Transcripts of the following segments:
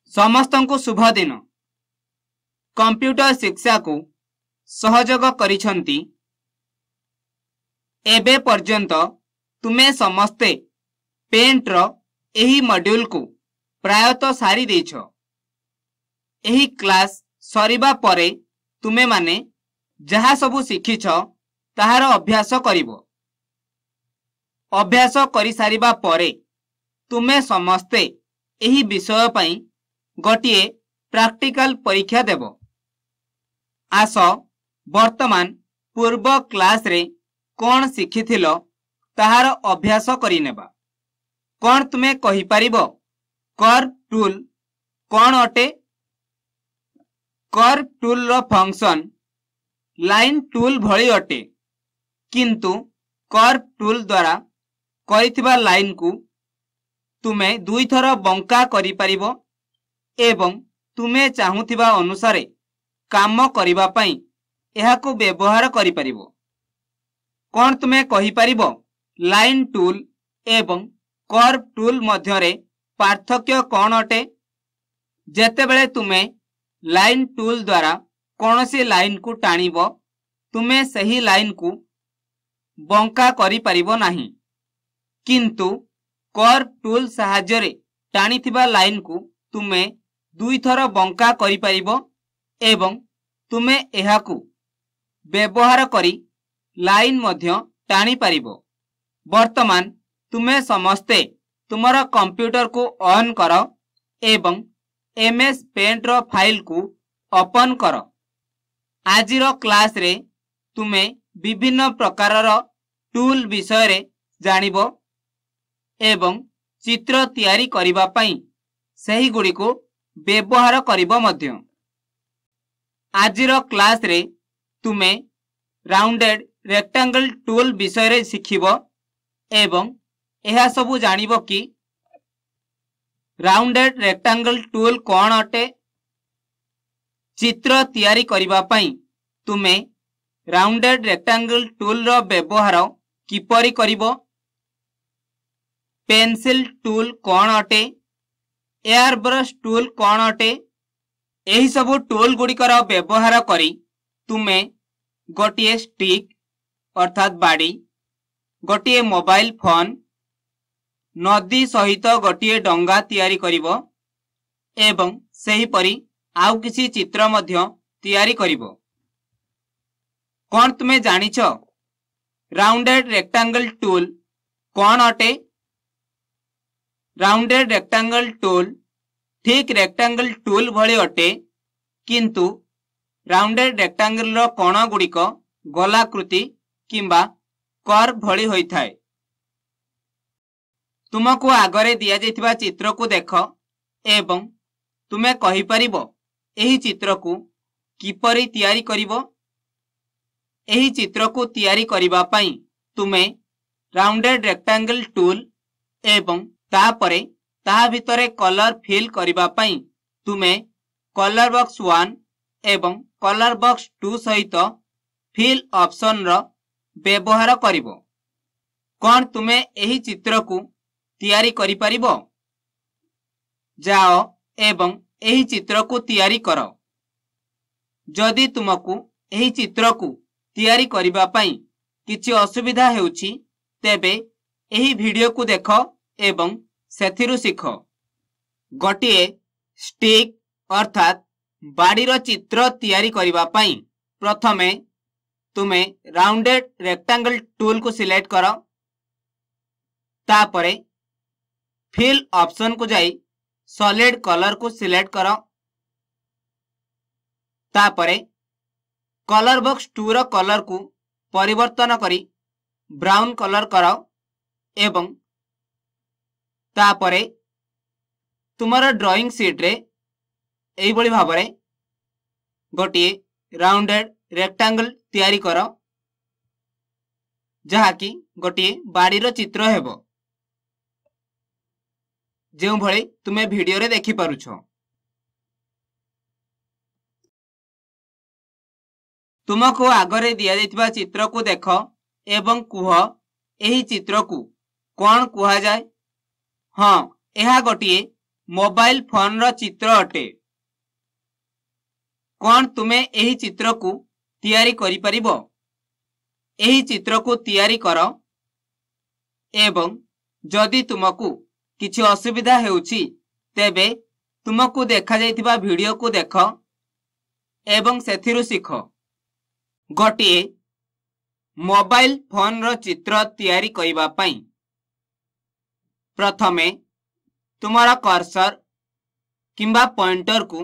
समस्तंकु शुभ दिन। कंप्यूटर शिक्षा को सहयोग करिछंती। एबे पर्यंत तुमे समस्ते पेंट रो एही मॉड्यूल को प्रायतः सारी देछो। एही क्लास सरीबा परे तुमे माने जहा सबु शिखिछो ताहार अभ्यास करिवो। अभ्यास करि सारिबा परे तुमे समस्ते एही विषय पई गोटिए प्रैक्टिकल परीक्षा देबो। आस वर्तमान पूर्व क्लास रे कोन शिखिथिलो ताहार अभ्यास करि नेबा। कोन तुमे कहि परिबो कर्व टूल कोन अटे? कर्व टूल रो फंक्शन लाइन टूल भली अटे, किंतु कर्व टूल द्वारा करिथिबा लाइन को तुमे दुई थर बंका करि परिबो एवं तुमे चाहुथिबा अनुसारे काम करिबा पई एहाको व्यवहार करि परिबो। कोन तुमे कहि परिबो लाइन टूल एवं कर्व टूल मध्यरे पार्थक्य कोन अटे? जेतेबेले तुमे लाइन टूल द्वारा कोनोसी लाइन को टाणिबो तुमे सही लाइन को बंका करि परिबो नाही, किंतु कर्व टूल सहायरे टाणिथिबा लाइन को तुमे दुई थर बंका करि परिबो एवं तुमे एहाकु व्यवहार करी लाइन मध्य टाणी परिबो। वर्तमान तुमे समस्ते तुमरा कंप्यूटर को ऑन करो एवं एमएस पेंट रो फाइल को ओपन करो। आजिरो क्लास रे तुमे विभिन्न प्रकारर टूल विषय रे जानिबो एवं चित्र तैयारी करिबा पई सही गुडी को व्यवहार करिबो मध्य। आजिरो क्लास रे तुमे राउंडेड रेक्टेंगल टूल विषय रे शिखिबो एवं एहा सबु जानिबो कि राउंडेड रेक्टेंगल टूल कोन अटे। चित्र तैयारी करिबा पई तुमे राउंडेड रेक्टेंगल टूल रो व्यवहार किपरि करिबो। पेंसिल टूल कोन अटे? एयर ब्रश टूल कोन अटे? एही सबु टूल गुड़िकर व्यवहार करी तुमे गोटिए स्टिक अर्थात बाड़ी, गोटिए मोबाइल फोन, नदी सहित गोटिए डंगा तैयारी करिबो एवं सही परी आउ किसी चित्र मध्य तैयारी करिबो। कोन तुमे जानिछो राउंडेड रेक्टेंगल टूल कोन अटे? राउंडेड रेक्टेंगल टूल ठीक रेक्टेंगल टूल भली अटे, किंतु राउंडेड रेक्टेंगल रो कोण गुड़िक गोलाकृति किंबा कर्व भली होई थाए। तुमको आगरे दिया जाइथिबा चित्र को देख एवं तुमे कहि परिबो एही चित्र को किपरि तैयारी करिवो। एही चित्र को तैयारी करिबा पई तुमे राउंडेड रेक्टेंगल टूल एवं तापरे ता भितरे कलर फिल करिबा पई तुमे कलर बॉक्स 1 एवं कलर बॉक्स 2 सहित फिल ऑप्शन रो व्यवहार करिवो। कोन तुमे एही चित्र को तैयारी करि परिबो? जाओ एवं एही चित्र को तैयारी करो। जदि तुमको एही चित्र को तैयारी करिबा पई किछि असुविधा हेउछि तेबे एही वीडियो को देखो एवं सेथिरु सिखो। गोटिए स्टिक अर्थात बाड़ीर चित्र तैयारी करिबा पई प्रथमे तुमे राउंडेड रेक्टेंगल टूल को सिलेक्ट करो। तापरे फिल ऑप्शन को जाई सॉलिड कलर को सिलेक्ट करो। तापरे कलर बॉक्स 2 रो कलर को परिवर्तन करी ब्राउन कलर करो एवं तापरे तुमरा ड्राइंग शीट रे एही बळी भाबरे गोटिए राउंडेड रेक्टेंगल तैयारी करो, जहा कि गोटिए बाड़ीर चित्र हेबो जेउ भଳି तुमे वीडियो रे देखि पारुछो। तुमको आगरे दिया जाइथिबा चित्र को देख एवं कुह एही चित्र को कोन कुहा जाय। हाँ, एहा गोटिए मोबाइल फोन रो चित्र अटे। कौन तुमे एही चित्र को तैयारी करि परिबो? एही चित्र को तैयारी कर एवं जदि तुमको किछि असुविधा हेउछि तेबे तुमको देखा जाइथिबा वीडियो को देख एवं सेथिरु सिख। गोटिए मोबाइल फोन रो चित्र तैयारी करिबा पई प्रथमे तुम्हारा कर्सर किंबा पॉइंटर को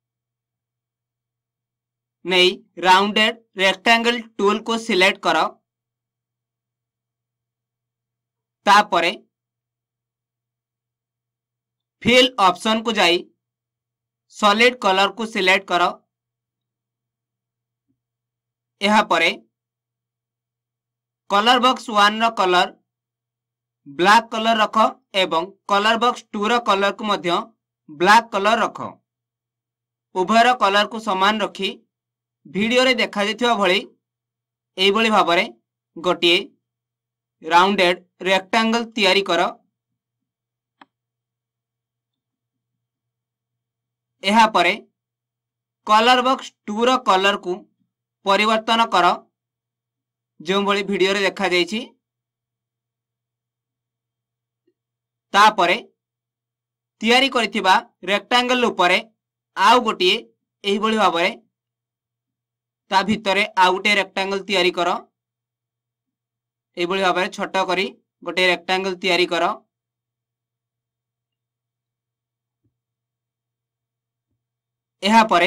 नहीं राउंडेड रेक्टेंगल टूल को सिलेक्ट कर तापरे फिल ऑप्शन को जाई सॉलिड कलर को सिलेक्ट कर यहाँ परे कलर बॉक्स 1 रो कलर ब्लैक कलर रख एवं कलर बॉक्स 2 रो कलर को मध्य ब्लैक कलर रख। उभय रो कलर को समान रखी वीडियो रे देखा जाइथिबा भली एई भली भाबरे गोटिए राउंडेड रेक्टेंगल तैयारी कर। यहाँ परे कलर बॉक्स 2 रो कलर को परिवर्तन कर जो भली वीडियो रे देखा जाइछि। तापरे तैयारी करिथिबा रेक्टेंगल उपरे आउ गोटिए एही भली भाबरे ता भितरे आउ गोटे रेक्टेंगल तैयारी कर। एही भली भाबरे छोट करी गोटे रेक्टेंगल तैयारी कर। यहाँ परे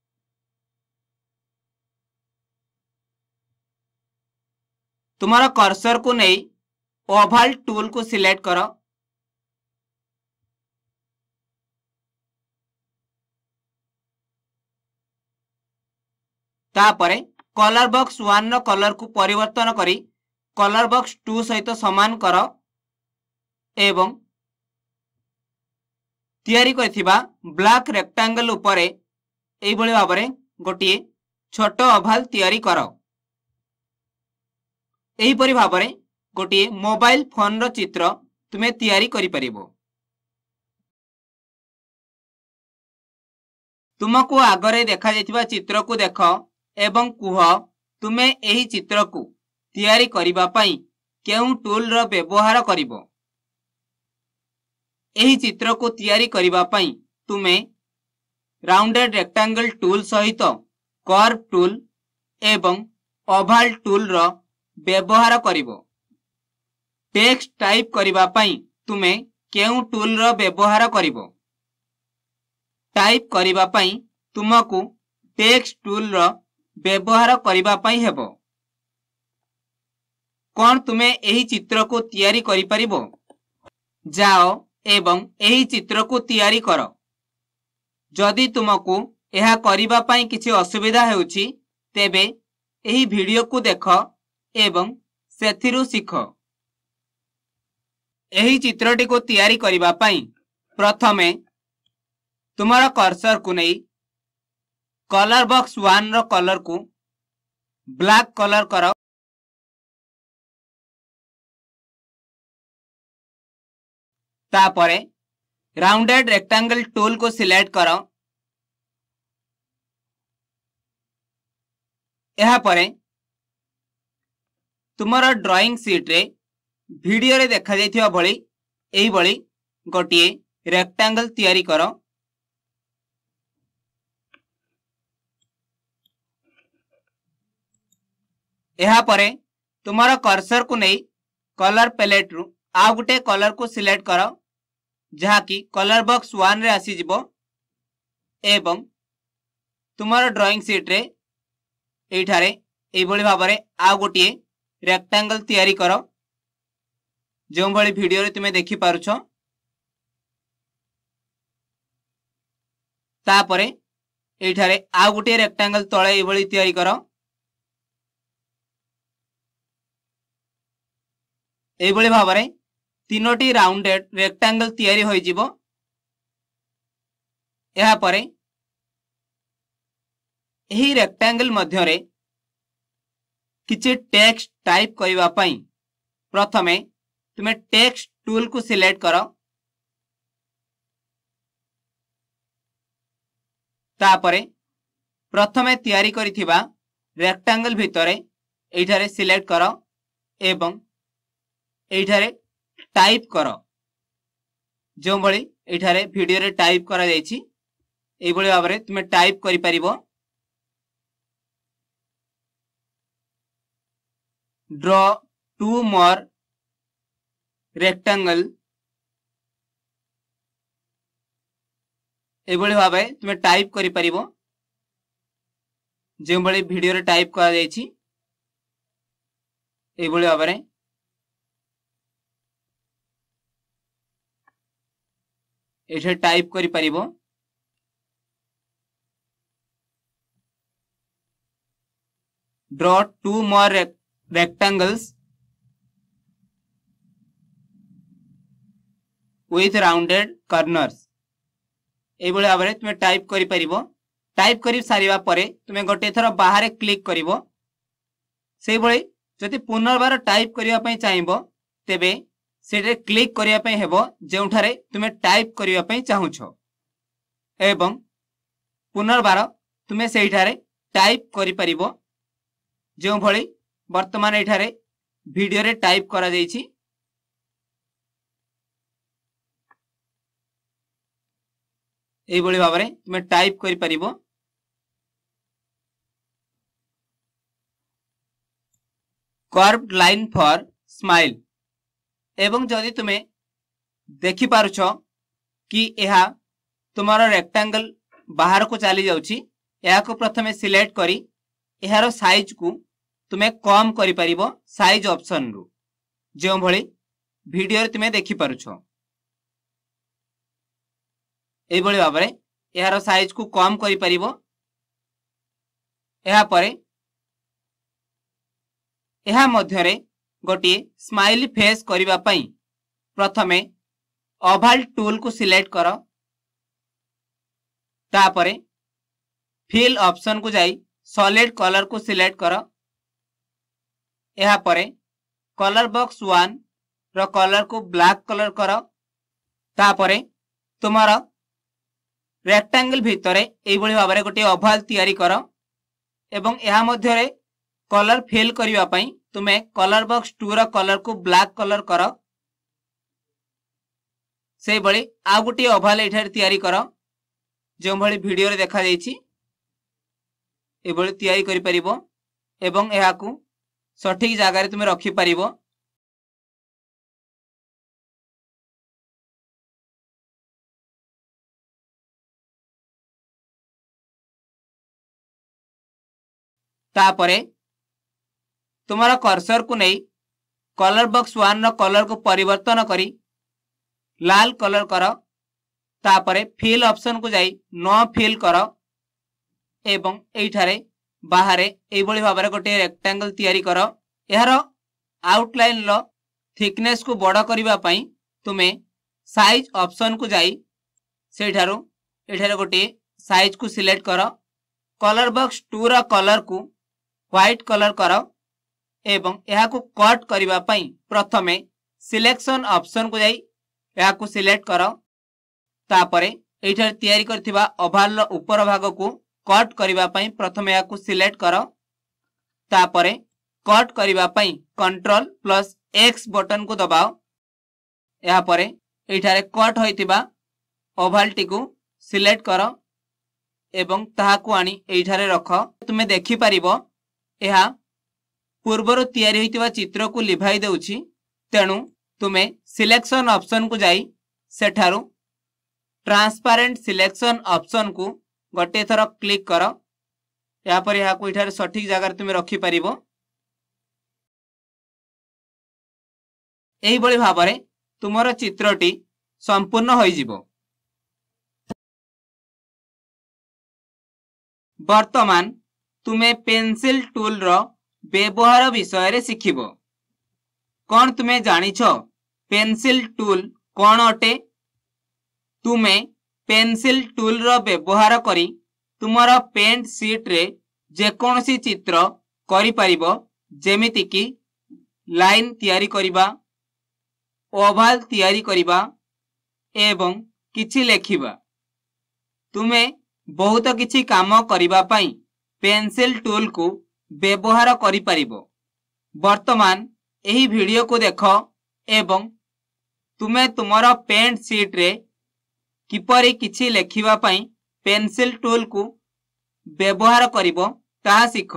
तुम्हारा कर्सर को नहीं ओवल टूल को सिलेक्ट कर तापरे कलर बॉक्स 1 रो कलर को परिवर्तन करी कलर बॉक्स 2 सहित समान कर एवं तैयारी करथिबा ब्लैक रेक्टेंगल उपरे एई भली भाबरे गोटिए छोट ओवल तैयारी कर। एही परि भाबरे गोटिए मोबाइल फोन रो चित्र तुमे तैयारी करि परिबो। तुमको आगरे देखा जाइथिबा चित्र को देख एवं कुह तुमे एही चित्र को तैयारी करिबा पई केउ टूल रो व्यवहार करिबो। एही चित्र को तैयारी करिबा पई तुमे राउंडेड रेक्टेंगल टूल सहित कर्व टूल एवं ओवल टूल रो व्यवहार करिबो। टेक्स्ट टाइप करिबा पई तुमे केउ टूल रो व्यवहार करिबो। टाइप करिबा पई तुमको टेक्स्ट टूल रो व्यवहार करिबा पई हेबो। कौन तुमे एही चित्र को तैयारी करि परिबो? जाओ एवं एही चित्र को तैयारी कर। जदि तुमको यह करिबा पई किछि असुविधा हेउछि तेबे एही वीडियो को देख एवं सेथिरु सिख। एही चित्रटी को तैयारी करिबा पई प्रथमे तुम्हारा कर्सर को नहीं कलर बॉक्स 1 रो कलर को ब्लैक कलर कर तापरे राउंडेड रेक्टेंगल टूल को सिलेक्ट कर। यहाँ परे तुम्हारा ड्राइंग सीट रे वीडियो रे देखा जाइथिबा भली एही भली गोटिए रेक्टेंगल तैयारी कर। यहाँ परे तुम्हारा कर्सर को नहीं कलर पैलेट रु आ गुटे कलर को सिलेक्ट कर जहाँ की कलर बॉक्स 1 रे आसी जिवो एवं तुम्हारा ड्राइंग सीट रे एठारे एई भली भाबरे आ गोटिए रेक्टेंगल तैयारी कर जो भली वीडियो रे तुमे देखि पारुछो। तापरे एठारे आ गोटिए रेक्टेंगल तळे एई भली तैयारी कर। एई भली भाबरे तीनोटी राउंडेड रेक्टेंगल तैयारी होई जिवो। यहाँ परे एही रेक्टेंगल मध्य रे किछि टेक्स्ट टाइप करिबा पई प्रथमे तुमे टेक्स्ट टूल को सिलेक्ट कर तापरे प्रथमे तैयारी करिथिबा रेक्टेंगल भितरे एठारे सिलेक्ट कर एवं एठारे टाइप कर जो भली एठारे वीडियो रे टाइप करा जायछि एई भली भाबरे तुमे टाइप करि परिबो ड्रॉ 2 मोर रेक्टेंगल एई भली भाबरे तुमे टाइप करि परिबो जो भली वीडियो रे टाइप करा जायछि एई भली भाबरे एठे टाइप करि परिबो draw 2 more rectangles with rounded corners एई भली भाबरे तुमे टाइप करि परिबो टाइप करि सारिबा परे तुमे गोटे थर बाहर क्लिक करिवो सेई भली जति पुनर्बार टाइप करिया पई चाहिबो तेबे सेटे क्लिक करिया पई हेबो जेउठारे तुमे टाइप करिया पई चाहुछो एवं पुनर्बार तुमे सेइठारे टाइप करि परिबो जो भली वर्तमान एठारे वीडियो रे टाइप करा जायछि एई भली भाबरे तुमे टाइप करि परिबो कर्व्ड लाइन फॉर स्माइल एवं जदि तुमे देखि पारुछो कि एहा तुमारो रेक्टेंगल बाहर को चली जाउछि एहा को प्रथमे सिलेक्ट करी एहारो साइज को तुमे कम करि परिबो साइज ऑप्शन रु जो भली वीडियो रे तुमे देखि पारुछो एई भली भाबरे एहारो साइज को कम करि परिबो एहा परे एहा मध्यरे गोटी स्माइली फेस करिबा पई प्रथमे ओवल टूल को सिलेक्ट करो तापरे फिल ऑप्शन को जाई सॉलिड कलर को सिलेक्ट करो एहा परे कलर बॉक्स 1 रो कलर को ब्लैक कलर करो तापरे तुमारा रेक्टेंगल भितरे एई भली भाबरे गोटी ओवल तयारी करो एवं एहा मध्यरे कलर फिल करिवा पई तुमे कलर बॉक्स 2 रो कलर को ब्लैक कलर करो से भली आ गोटी ओवल एठार तयारी करो जो भली वीडियो रे देखा जायछि ए भली तयारी करि परिबो एवं एहा को सठिक जगह रे तुमे रखि परिबो तापरे तुम्हारा कर्सर को नहीं कलर बॉक्स 1 रो कलर को परिवर्तन करी लाल कलर करो तापरे फिल ऑप्शन को जाई नो फिल करो एवं एठारे बाहरे एई भली भाबरे गोटे रेक्टेंगल तयारी करो एहारो आउटलाइन लो थिकनेस को बड़ करिवा पई तुमे साइज ऑप्शन को जाई सेठारो एठारे गोटे साइज को सिलेक्ट करो कलर बॉक्स 2 रो कलर को व्हाइट कलर करो एवं एहा को कट करिवा पई प्रथमे सिलेक्शन ऑप्शन को जाई एहा को सिलेक्ट करो तापरे एठारे तयारी करथिबा ओवल रो ऊपर भाग को कट करिवा पई प्रथमे एहा को सिलेक्ट करो तापरे कट करिवा पई कंट्रोल प्लस एक्स बटन को दबाओ एहा परे एठारे कट होइतिबा ओवल टी को सिलेक्ट करो एवं ताहा को आनी एठारे रखो तुमे देखि परिबो एहा पूर्वरु तयारी होइतिबा चित्र को लिभाई देउछि तेनु तुमे सिलेक्शन ऑप्शन को जाई सेठारु ट्रांसपेरेंट सिलेक्शन ऑप्शन को गोटे थर क्लिक करो या पर यहाँ को इठारे सठिक जगह तुम रखी परिबो एही बळी भाबरे तुमर चित्रटी संपूर्ण होई जिवो। वर्तमान तुमे पेंसिल टूल रो व्यवहार विषय रे सिखिबो। कोन तुमे जानिछो पेंसिल टूल कोन अटे? तुमे पेंसिल टूल रो व्यवहार करी तुमर पेंट सीट रे जे कोनसी चित्र करि परिबो, जेमिति कि लाइन तयारी करिबा, ओवल तयारी करिबा एवं किछि लेखिबा। तुमे बहुत किछि काम करिबा पई पेंसिल टूल को व्यवहार करि परिबो। वर्तमान एही वीडियो को देख एवं तुमे तुमर पेन शीट रे किपरि किछि लेखिबा पई पेंसिल टूल को व्यवहार करिबो ताहा सिख।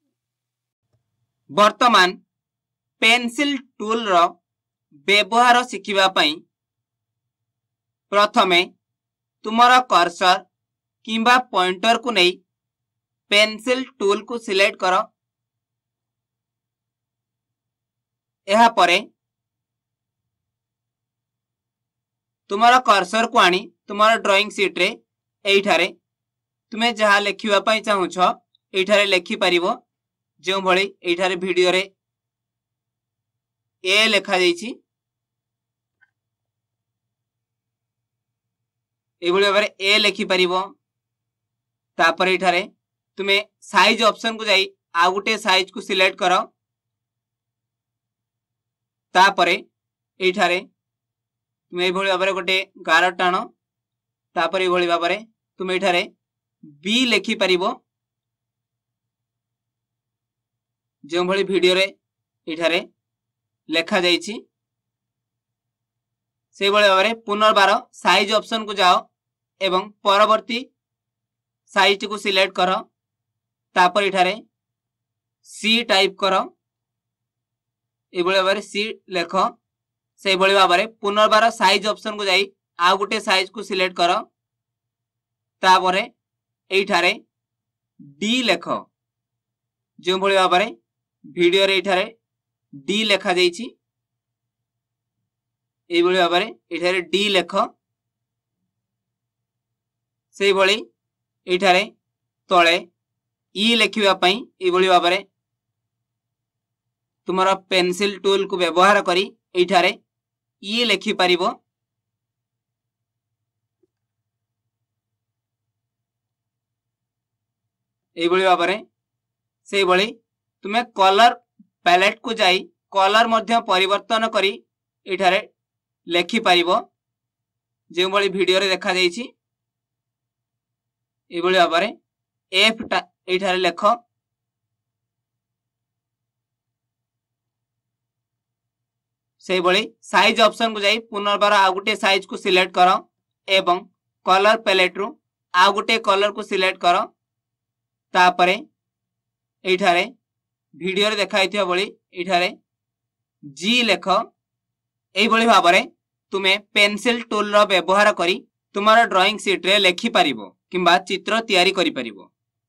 वर्तमान पेंसिल टूल रो व्यवहार सिखिबा पई प्रथमे तुमर कर्सर किंबा पॉइंटर को नहीं पेंसिल टूल को सिलेक्ट करो। एहा परे तुमर कर्सर को आनी तुमर ड्राइंग शीट रे एठारे तुमे जहा लेखिबा पई चाहूछ एठारे लेखि परिबो। जो भली एठारे वीडियो रे ए लेखा जाईछि एभली भाबरे ए लेखि परिबो। तापर एठारे तुमे साइज ऑप्शन को जाई आ गुटे साइज को सिलेक्ट करो। तापरे एठारे तुमे एभली भाबरे गोटे गार टाणो। तापर एभली भाबरे तुमे एठारे बी लेखि परिबो। जो भली वीडियो रे एठारे लेखा जाईछि से भली भाबरे पुनर्बार साइज ऑप्शन को जाओ एवं परवर्ती साइज को सिलेक्ट करो। तापर एठारे सी टाइप करो। एभली भाबरे सी लेख। से भली भाबरे पुनर्बार साइज ऑप्शन को जाई आ गुटे साइज को सिलेक्ट करो। तापरे एठारे डी लेख। जो भली भाबरे वीडियो रे एठारे डी लेखा जाईछि एभली भाबरे एठारे डी लेख। से भली एठारे तळे ई लेखिबा पई एभली भाबरे तुमरा पेंसिल टूल को व्यवहार करी एठारे ई लेखि परिबो। एभली भाबरे से भली तुमे कलर पैलेट को जाई कलर मध्य परिवर्तन करी एठारे लेखि परिबो। जे भली वीडियो रे देखा जाईछि एभली भाबरे एफ एठारे लेख। से भली साइज ऑप्शन को जाई पुनर्बार आ गुटे साइज को सिलेक्ट करो एवं कलर पैलेट रु आ गुटे कलर को सिलेक्ट करो। तापरे एठारे वीडियो रे देखाइथिया भली एठारे जी लेख। एई भली भाबरे तुमे पेंसिल टूल रो व्यवहार करी तुमार ड्राइंग शीट रे लेखि परिबो किंबा चित्र तैयारी करि परिबो।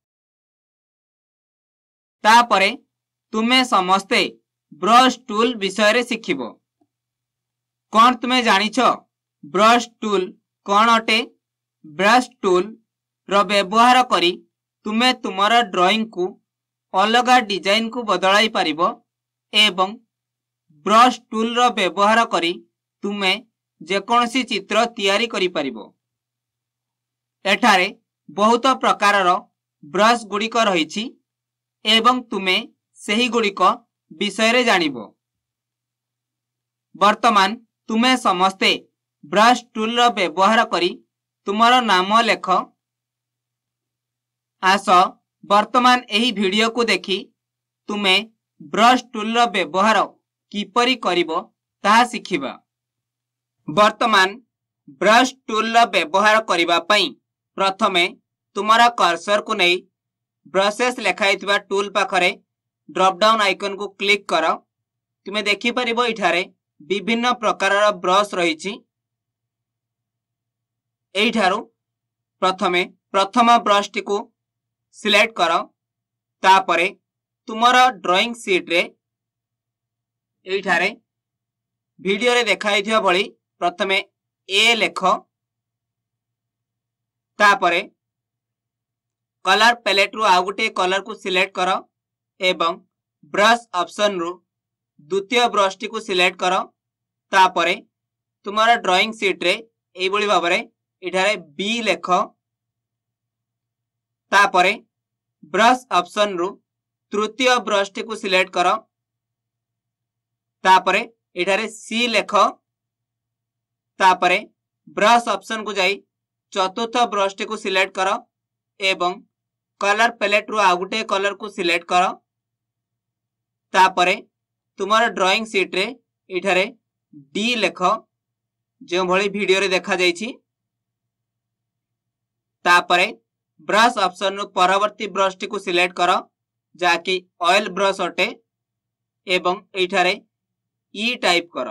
तापरे तुमे समस्ते ब्रश टूल विषय रे सिखिबो। कोन तुमे जानिछ ब्रश टूल कोन अटे? ब्रश टूल रो व्यवहार करी तुमे तुमर ड्राइंग को अलगा डिजाइन को बदलाई परिबो एवं ब्रश टूल रो व्यवहार करी तुमे जेकोसी चित्र तैयारी करि परिबो। एठारे बहुत प्रकार रो ब्रश गुड़िक रही एवं तुमे सही गुड़िक विषय रे जानिबो। वर्तमान तुमे समस्ते ब्रश टूल रो व्यवहार करी तुमर नाम लेख। आस वर्तमान एही वीडियो को देखी तुमे ब्रश टूल रो व्यवहार किपरि करिवो ताहा सिखिबा। वर्तमान ब्रश टूल रो व्यवहार करिबा पई प्रथमे तुमरा कर्सर को नहीं ब्रशेस लेखाइथिबा टूल पाखरे ड्रॉप डाउन आइकन को क्लिक कर। तुमे देखि परिबो इठारे विभिन्न प्रकार ब्रश रही। एठारु प्रथमे प्रथम ब्रश टी को सिलेक्ट कर। तापरे तुमरा ड्राइंग शीट रे एठारे वीडियो रे देखाइथिबा भली प्रथमे ए लेख। तापरे कलर पैलेट रु आ गुटे कलर को सिलेक्ट कर एवं ब्रश ऑप्शन रु द्वितीय ब्रश टी को सिलेक्ट कर। तापरे तुमरा ड्राइंग शीट रे एई भली भाबरे एठारे बी लेख। तापरे ब्रश ऑप्शन रु तृतीय ब्रश टी को सिलेक्ट कर। तापरे एठारे सी लेख। तापरे ब्रश ऑप्शन को जाई चतुर्थ ब्रश टी को सिलेक्ट कर। एवं कलर पैलेट रु आउ गोटे कलर को सिलेक्ट कर। तापरे तुमर ड्राइंग शीट रे इठारे डी लेख जो भली वीडियो रे देखा जाइछि। तापरे ब्रश ऑप्शन रु परवर्ती ब्रश टी को सिलेक्ट कर जाकि ऑयल ब्रश अटे एवं इठारे ई टाइप कर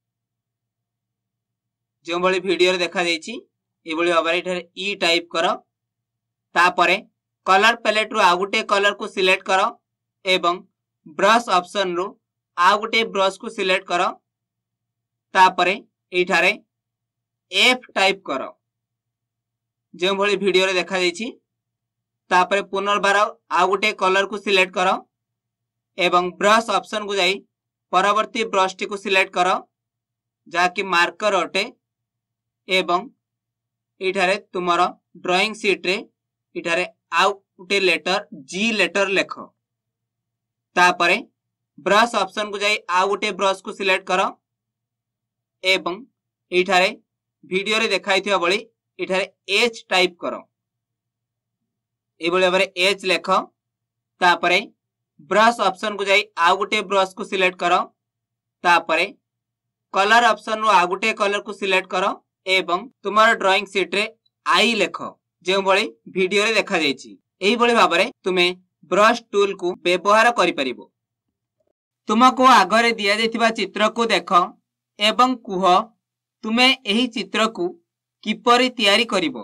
जो भली वीडियो रे देखा जाइछि। ए भली भाबरे इठारे ई टाइप कर। तापरे कलर पैलेट रु आउ गोटे कलर को सिलेक्ट कर एवं ब्रश ऑप्शन रु आउ गोटे ब्रश को सिलेक्ट कर। तापरे इठारे एफ टाइप कर जो भली वीडियो रे देखा जाइछि। तापरे पुनर्बार आउ गोटे कलर को सिलेक्ट कर एवं ब्रश ऑप्शन को जाई परवर्ती ब्रश टी को सिलेक्ट कर जाकि मार्कर अटे एवं इठारे तुमर ड्राइंग शीट रे इठारे आउ गोटे लेटर जी लेटर लेख। तापरे ब्रश ऑप्शन को जाई आउ गोटे ब्रश को सिलेक्ट कर एवं इठारे वीडियो रे देखाइथिबा बळी इठारे एच टाइप कर। ए बळी भाबरे एच लेख। तापरे ब्रश ऑप्शन को जाई आउ गोटे ब्रश को सिलेक्ट कर। तापरे कलर ऑप्शन रु आउ गोटे कलर को सिलेक्ट कर एवं तुमर ड्राइंग शीट रे आई लेख जो भली वीडियो रे देखा जाइछि। एही भली भाबरे तुमे ब्रश टूल को व्यवहार करि परिबो। तुमको आगरे दिया जाइथिबा चित्र को देख एवं कुह तुमे एही चित्र को किपरि तैयारी करिवो।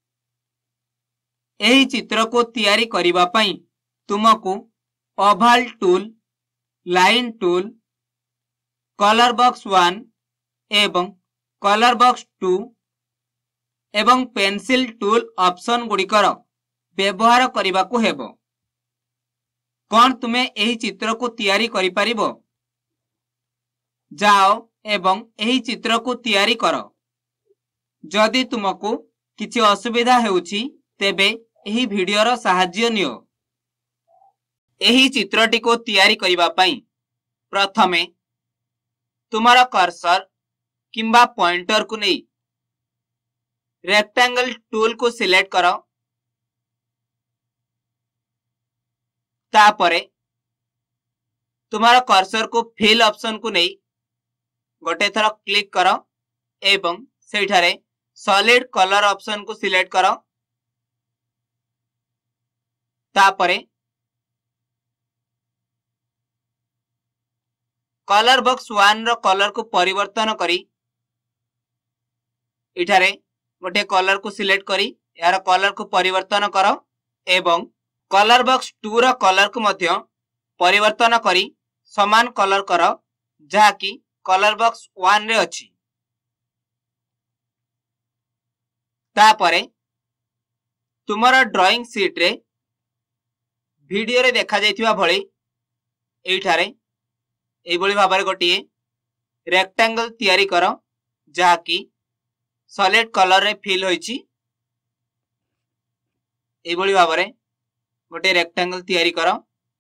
एही चित्र को तैयारी करिबा पई तुमको oval tool, line tool, colour box 1 एवं कलर बॉक्स 2 एवं पेंसिल टूल ऑप्शन गुड़िकर व्यवहार करिबा को हेबो। कौन तुमे एही चित्र को तैयारी करि परिबो? जाओ एवं एही चित्र को तैयारी करो। जदि तुमको किछि असुविधा हेउछि तेबे एही वीडियोर सहाय्य नियो। एही चित्रटी को तैयारी करिबा पई प्रथमे तुमरा कर्सर किंबा पॉइंटर को नहीं रेक्टेंगल टूल को सिलेक्ट करो। तापरे तुमरा कर्सर को फिल ऑप्शन को नहीं गोटे थर क्लिक करो एवं सेठारे सॉलिड कलर ऑप्शन को सिलेक्ट करो। तापरे कलर बॉक्स 1 रो कलर को परिवर्तन करी इठारे गोटे कलर को सिलेक्ट करी यार कलर को परिवर्तन करो एवं कलर बॉक्स 2 रो कलर को मध्य परिवर्तन करी समान कलर करो जहा कि कलर बॉक्स 1 रे अछि। तापरे तुमरा ड्राइंग शीट रे वीडियो रे देखा जाइथिबा भली एठारे एई भली भाबरे गोटिए रेक्टेंगल तैयारी करो जहा कि सॉलिड कलर रे फिल होईची। एई भली भाबरे गोटे रेक्टेंगल तैयारी करो।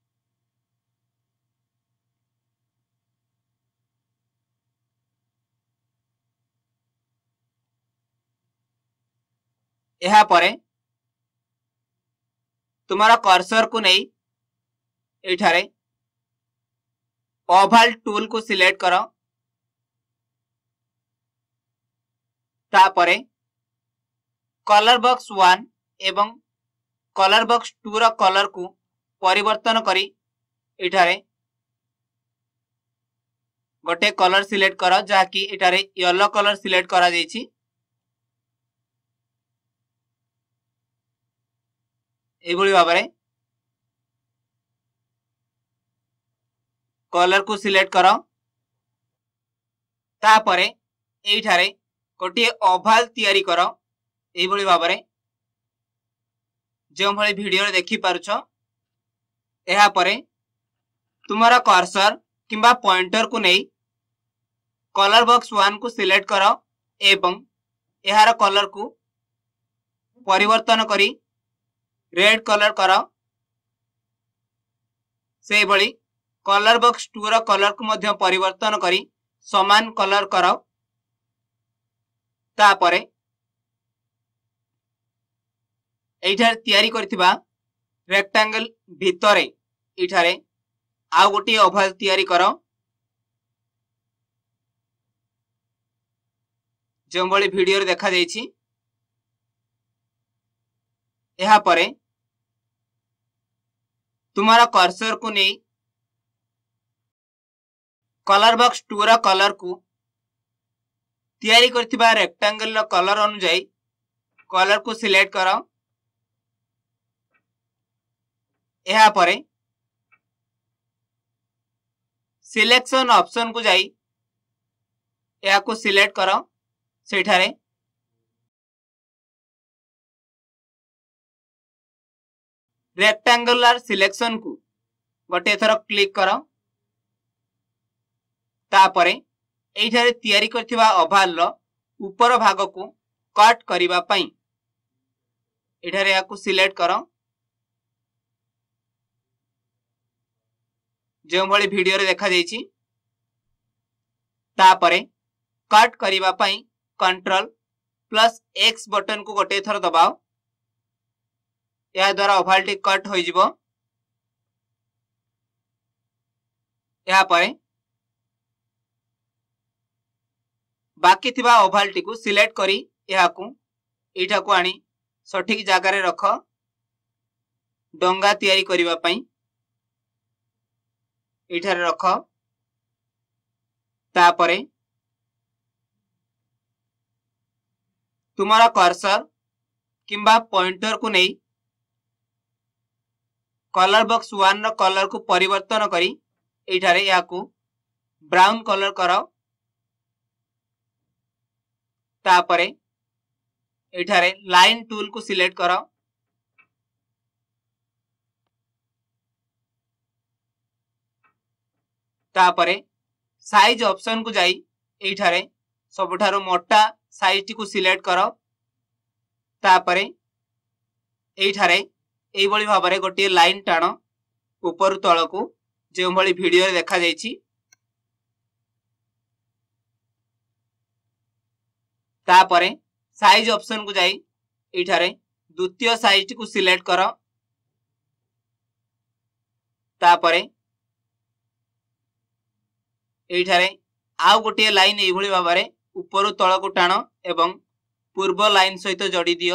एहा परे तुम्हारा कर्सर को नहीं एठारे ओवल टूल को सिलेक्ट करो। तापरे कलर बॉक्स 1 एवं कलर बॉक्स 2 रा कलर को परिवर्तन करी एठारे गोटे कलर सिलेक्ट करो जहा कि एठारे येलो कलर सिलेक्ट करा जायछि। एभली भाबरे कलर को सिलेक्ट करो। तापरे एठारे गोटे ओवल तैयारी करो एभली भाबरे जो भली वीडियो रे देखि पारुछ। एहा परे तुम्हारा कर्सर किंबा पॉइंटर को नहीं कलर बॉक्स 1 को सिलेक्ट करो एवं एहार कलर को परिवर्तन करी रेड कलर करो। से भली कलर बॉक्स 2 रा कलर को मध्य परिवर्तन करी समान कलर करो। तापरे एठारे तैयारी करथिबा रेक्टेंगल भितरे एठारे आउ गोटे ओभाल तैयारी करो जो भली वीडियो देखा जायछि। यहाँ परे तुम्हारा कर्सर को नहीं कलर बॉक्स 2 रा कलर को तैयारी करथिबा रेक्टेंगल रो कलर अनुसार कलर को सिलेक्ट करो। यहाँ परे सिलेक्शन ऑप्शन को जाई या को सिलेक्ट करो। सेठारे रेक्टेंगुलर सिलेक्शन को गोटे थर क्लिक करो। तापरे एठारे तैयारी करथिबा ओभाल रो ऊपर भाग को कट करिबा पई एठारे या को सिलेक्ट करो। जो भली वीडियो रे देखा जायछि। तापरे कट करिबा पई Ctrl+X बटन को गोटे थर दबाओ। या द्वारा ओभाल टी कट हो जिवो। या परे बाकी थिबा ओभाल टी को सिलेक्ट करी या को एठा को आनी सठिक जगह रे रख। डंगा तैयारी करिबा पई एठारे रख। तापरे तुम्हारा कर्सर किंबा पॉइंटर को नहीं कलर बॉक्स 1 रो कलर को परिवर्तन करी एठारे या को ब्राउन कलर करो। तापरे एठारे लाइन टूल को सिलेक्ट करो। तापरे साइज ऑप्शन को जाई एठारे सबठारो मोटा साइज टी को सिलेक्ट करो। तापरे एठारे एई बळी भाबरे गोटे लाइन टाणो ऊपर तळ को जे भली वीडियो रे देखा जायछि। तापरे साइज ऑप्शन को जाई एठारे द्वितीय साइज टी को सिलेक्ट करो। तापरे एठारे आउ गोटे लाइन एई भली भाबरे ऊपर तळ को टाणो एवं पूर्व लाइन सहित जोड़ी दियो।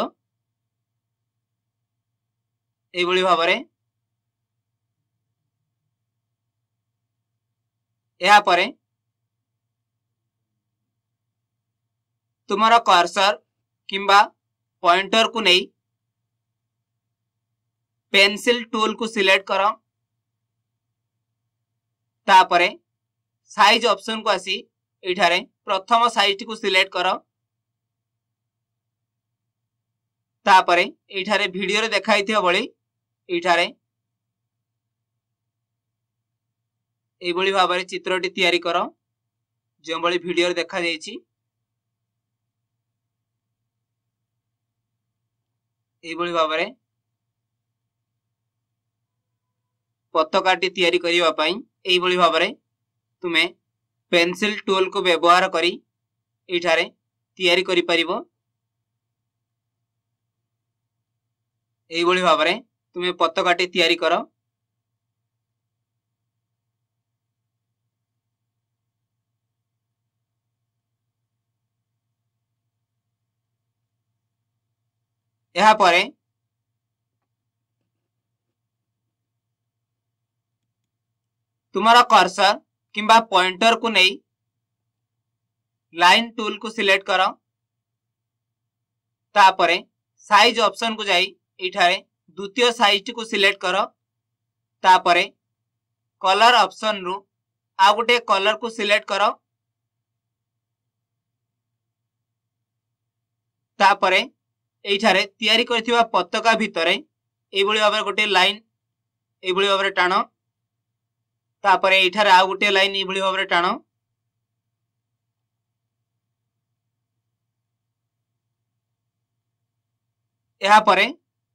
एई भली भाबरे या परे तुम्हारा कर्सर किंबा पॉइंटर को नहीं पेंसिल टूल को सिलेक्ट करो। तापरे साइज ऑप्शन को आसी एठारे प्रथम साइज को सिलेक्ट करो। तापरे एठारे वीडियो रे देखाई थियो बळी एठारे एई बळी भाबरे चित्रटी तैयारी करो जो बळी वीडियो रे देखा जायछि। एई बळी भाबरे पताकाटी तैयारी करिवा पई एई बळी भाबरे तुमे पेंसिल टूल को व्यवहार करी एठारे तैयारी करि परिबो। एई बळी भाबरे तुमे पताकाटी तैयारी करो। यहाँ परे तुम्हारा कर्सर किंबा पॉइंटर को नहीं लाइन टूल को सिलेक्ट करो। तापरे साइज ऑप्शन को जाई एठारे द्वितीय साइज को सिलेक्ट करो। तापरे कलर ऑप्शन रु आ गोटे कलर को सिलेक्ट करो। तापरे एठारे तैयारी करथिबा पताका भितरे एई भली भाबरे गोटे लाइन एई भली भाबरे टाणो। तापरे एठारे आ गोटे लाइन एई भली भाबरे टाणो। यहाँ परे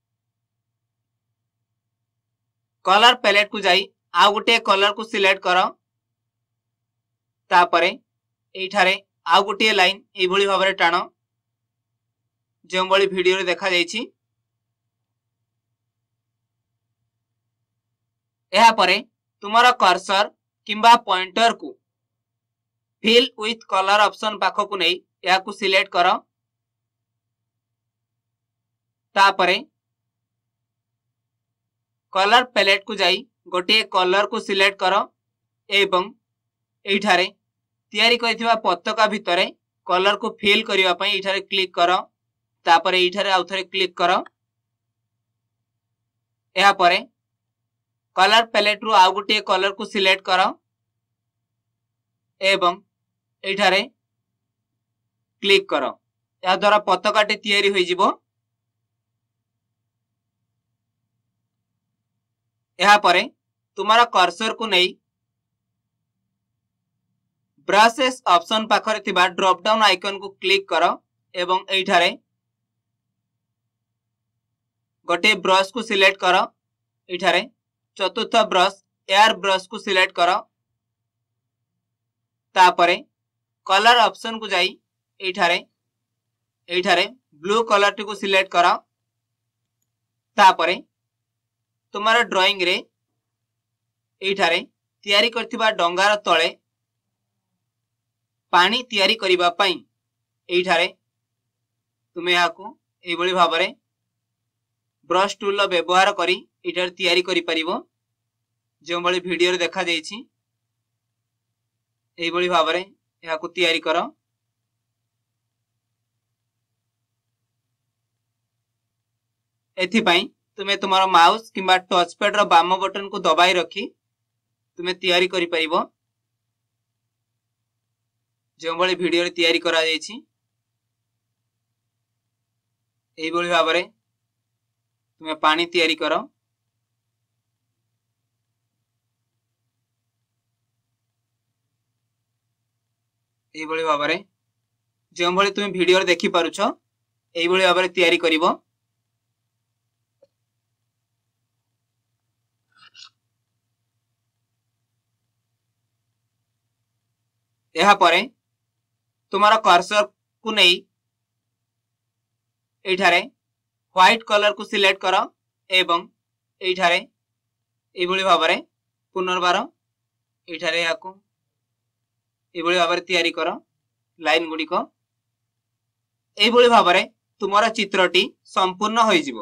कलर पैलेट को जाई आ गोटे कलर को सिलेक्ट करो। तापरे एठारे आ गोटे लाइन एई भली भाबरे टाणो जो भली वीडियो रे देखा जायछि। ଏହା परे तुमर कर्सर किंबा पॉइंटर को फिल विथ कलर ऑप्शन पाखक नहीं या सिलेक्ट कर तापरे कलर पैलेट को जाई गोटे कलर को सिलेक्ट कर एवं एठारे तैयारी करथिबा पताका भितरे कलर को फिल करिवा पई एठारे क्लिक कर तापरे एठारे आउ थरे क्लिक कर या परे कलर पैलेट रु आउ गोटे कलर को सिलेक्ट कर एवं एठारे क्लिक कर या द्वारा पताकाटे तैयारी होई जिवो। या परे तुम्हारा कर्सर को नहीं ब्रशेस ऑप्शन पाखरे थिबा ड्रॉप डाउन आइकन को क्लिक कर एवं एठारे गोटे ब्रश को सिलेक्ट कर एठारे चतुर्थ ब्रश एयर ब्रश को सिलेक्ट कर तापरे कलर ऑप्शन को जाई एठारे ब्लू कलर टी को सिलेक्ट कर तापरे तुम्हारा ड्राइंग रे एठारे तैयारी करथिबा डंगार तळे पानी तैयारी करिबा पई एठारे तुमे याको एबोली भाबरे ब्रश टूल व्यवहार करी एठारे तैयारी करि परिबो जो बळी वीडियो रे देखा जाईछि एबोली भाबरे याको तैयारी करो। एथि पई तुमे तुम्हारा माउस किंबा टच पैड रो बाम बटन को दबाई रखी तुमे तैयारी करि परिबो जो बळी वीडियो रे तैयारी करा जाईछि एई बळी भाबरे तुमे पानी तैयारी करो। एई बळी भाबरे जो बळी तुमे वीडियो रे देखि पारुछो एई बळी भाबरे तैयारी करिवो। यह परे तुम्हारा कर्सर को नहीं एठारे व्हाइट कलर को सिलेक्ट कर एवं एठारे एभली भाबरे पुनर्बार एठारे याको एभली भाबरे तैयारी कर लाइन गुडी को एभली भाबरे तुम्हारा चित्रटी संपूर्ण होई जिवो।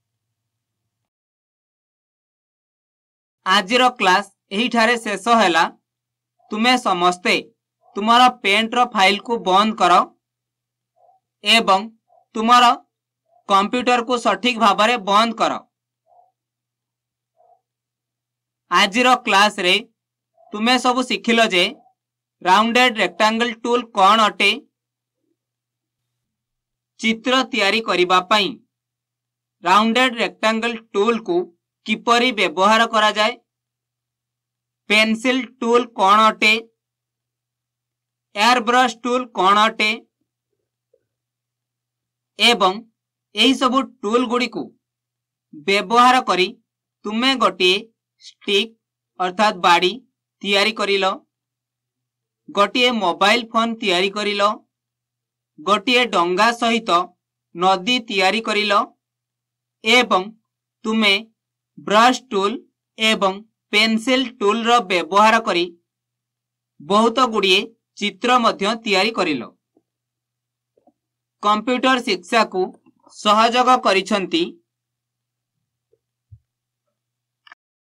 आजिरो क्लास एठारे शेष हैला। तुमे समस्ते तुम्हारा पेंट रो फाइल को बंद करो एवं तुम्हारा कंप्यूटर को सठिक भाबरे बंद करो। आजिरो क्लास रे तुमे सब सिखिलो जे राउंडेड रेक्टेंगल टूल कौन अटे, चित्र तैयारी करिबा पई राउंडेड रेक्टेंगल टूल को किपरि व्यवहार करा जाए, पेंसिल टूल कौन अटे, एयर ब्रश टूल कौन अटे एवं एही सब टूल गुडी को व्यवहार करी तुमे गोटे स्टिक अर्थात बाड़ी तैयारी करिलो, गोटे मोबाइल फोन तैयारी करिलो, गोटे डंगा सहित नदी तैयारी करिलो एवं तुमे ब्रश टूल एवं पेंसिल टूल रो व्यवहार करी बहुत गुड़िए चित्र मध्य तैयारी करिलो। कंप्यूटर शिक्षा को सहयोग करिसंती